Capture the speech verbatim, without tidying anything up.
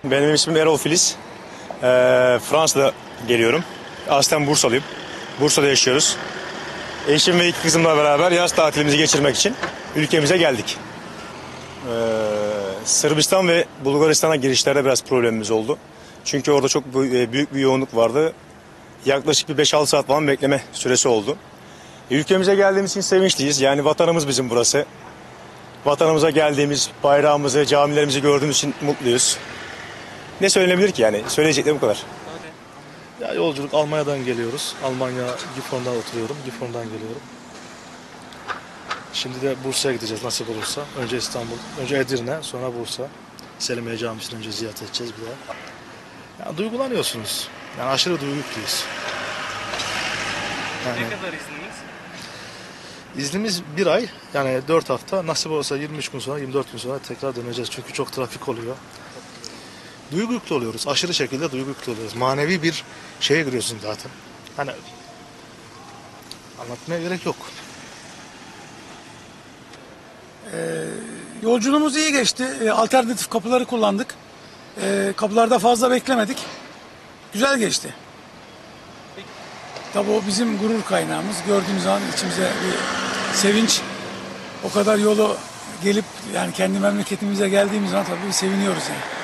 Benim ismim Erol Filiz. Ee, Fransa'da geliyorum. Aslen Bursalıyım. Bursa'da yaşıyoruz. Eşim ve iki kızımla beraber yaz tatilimizi geçirmek için ülkemize geldik. Ee, Sırbistan ve Bulgaristan'a girişlerde biraz problemimiz oldu. Çünkü orada çok büyük bir yoğunluk vardı. Yaklaşık bir beş altı saat falan bekleme süresi oldu. Ülkemize geldiğimiz için sevinçliyiz. Yani vatanımız bizim burası. Vatanımıza geldiğimiz, bayrağımızı, camilerimizi gördüğümüz için mutluyuz. Ne söylenebilir ki yani? Söyleyeceklerim bu kadar. Ya yolculuk Almanya'dan geliyoruz. Almanya Gifhorn'da oturuyorum. Gifhorn'dan geliyorum. Şimdi de Bursa'ya gideceğiz nasip olursa. Önce İstanbul, önce Edirne, sonra Bursa. Selimiye Camisi'ni önce ziyaret edeceğiz bir daha. Yani duygulanıyorsunuz. Yani aşırı duygu yüklüyüz. Yani, ne kadar izniniz? İznimiz bir ay. Yani dört hafta. Nasip olursa yirmi üç gün sonra, yirmi dört gün sonra tekrar döneceğiz. Çünkü çok trafik oluyor. Duygu yüklü oluyoruz. Aşırı şekilde duygu yüklü oluyoruz. Manevi bir şeye giriyorsun zaten. Hani anlatmaya gerek yok. Ee, yolculuğumuz iyi geçti. Ee, alternatif kapıları kullandık. Ee, kapılarda fazla beklemedik. Güzel geçti. Tabii o bizim gurur kaynağımız. Gördüğümüz zaman içimize bir sevinç. O kadar yolu gelip yani kendi memleketimize geldiğimiz zaman tabii seviniyoruz yani.